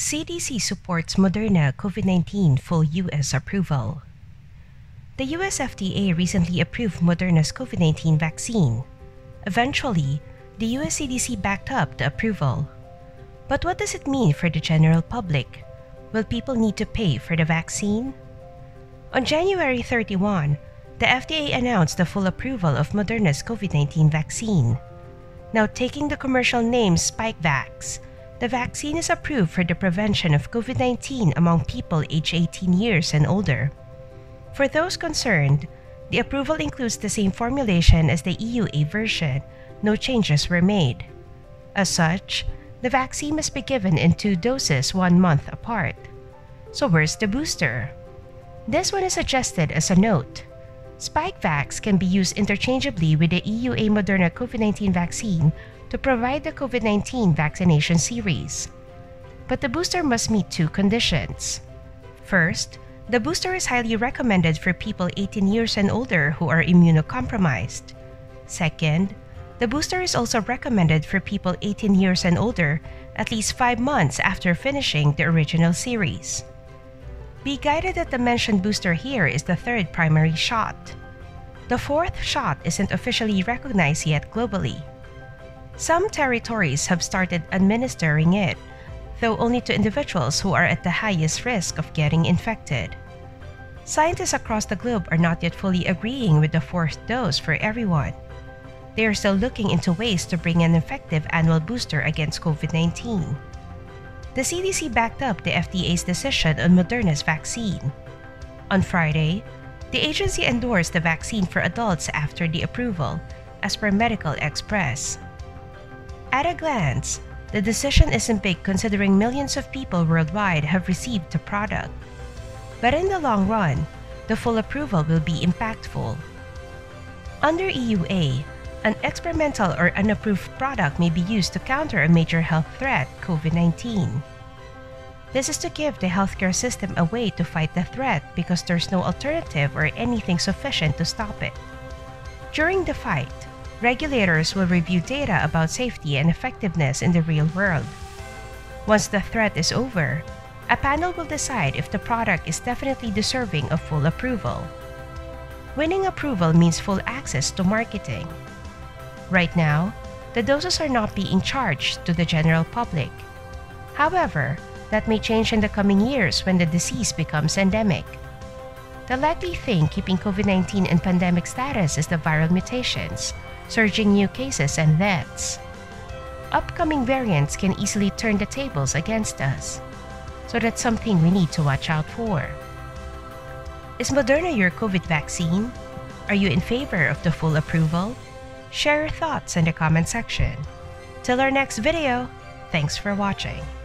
CDC supports Moderna COVID-19 full U.S. approval. The U.S. FDA recently approved Moderna's COVID-19 vaccine. Eventually, the U.S. CDC backed up the approval. But what does it mean for the general public? Will people need to pay for the vaccine? On January 31, the FDA announced the full approval of Moderna's COVID-19 vaccine. Now taking the commercial name spikevax, the vaccine is approved for the prevention of COVID-19 among people aged 18 years and older. For those concerned, the approval includes the same formulation as the EUA version. No changes were made. As such, the vaccine must be given in 2 doses 1 month apart. So where's the booster? This one is suggested as a note. Spikevax can be used interchangeably with the EUA Moderna COVID-19 vaccine to provide the COVID-19 vaccination series. But the booster must meet 2 conditions. First, the booster is highly recommended for people 18 years and older who are immunocompromised. Second, the booster is also recommended for people 18 years and older at least 5 months after finishing the original series. Be guided that the mentioned booster here is the 3rd primary shot. The 4th shot isn't officially recognized yet globally. Some territories have started administering it, though only to individuals who are at the highest risk of getting infected. Scientists across the globe are not yet fully agreeing with the 4th dose for everyone. They are still looking into ways to bring an effective annual booster against COVID-19. The CDC backed up the FDA's decision on Moderna's vaccine. On Friday, the agency endorsed the vaccine for adults after the approval, as per Medical Express. At a glance, the decision isn't big considering millions of people worldwide have received the product. But in the long run, the full approval will be impactful. Under EUA, an experimental or unapproved product may be used to counter a major health threat, COVID-19. This is to give the healthcare system a way to fight the threat because there's no alternative or anything sufficient to stop it. During the fight, regulators will review data about safety and effectiveness in the real world. Once the threat is over, a panel will decide if the product is definitely deserving of full approval. Winning approval means full access to marketing. Right now, the doses are not being charged to the general public. However, that may change in the coming years when the disease becomes endemic. The likely thing keeping COVID-19 in pandemic status is the viral mutations, surging new cases and deaths. Upcoming variants can easily turn the tables against us, so that's something we need to watch out for. Is Moderna your COVID vaccine? Are you in favor of the full approval? Share your thoughts in the comment section. Till our next video, thanks for watching.